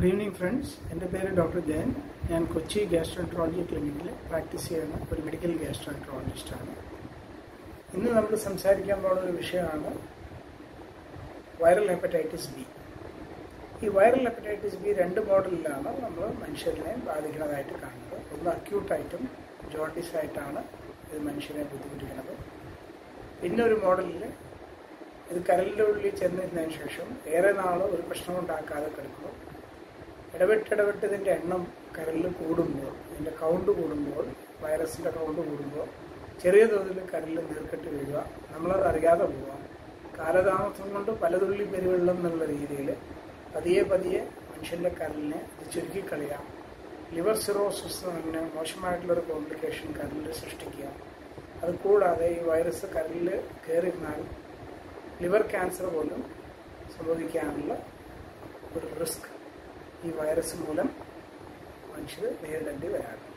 Good evening, friends. My name is Dr. Jain. I am Kochi Gastroenterology Clinic practice a medical gastroenterologist. Now we will talk about viral hepatitis B. This viral hepatitis B is two models. One acute item, jaundice item, another model is currently ചെന്നതിന് ശേഷം ഏറെ നാൾ ഒരു പ്രശ്നം ഉണ്ടാക്കാതെ കിടക്കുന്നു. ഇടവിട്ട് ഇതിന്റെ എണ്ണം കരളിൽ കൂടുമ്പോൾ ഇതിന്റെ കൗണ്ട് കൂടുമ്പോൾ വൈറസിന്റെ കൗണ്ട് കൂടുമ്പോൾ ചെറിയ തോതിൽ കരളിൽ നീർക്കെട്ട് വീഴുക, നമ്മളത് അറിയാതെ പോവാം. കാലതാമസം കൊണ്ട് പലതുള്ളി പെരുവെള്ളം എന്നുള്ള രീതിയിൽ പതിയെ മനുഷ്യന്റെ കരളിനെ ഇത് ചുരുക്കിക്കളയാം. ലിവർ സിറോസിസ് തന്നെ മോശമായിട്ടുള്ളൊരു കോംപ്ലിക്കേഷൻ കരളിൽ സൃഷ്ടിക്കുക. അതുകൂടാതെ ഈ വൈറസ് കരളിൽ കയറിയിരുന്നാൽ liver cancer പോലും സംഭവിക്കാനുള്ള ഒരു റിസ്ക് ഈ വൈറസ് മൂലം മനുഷ്യർ നേരിടേണ്ടി വരാറുണ്ട്.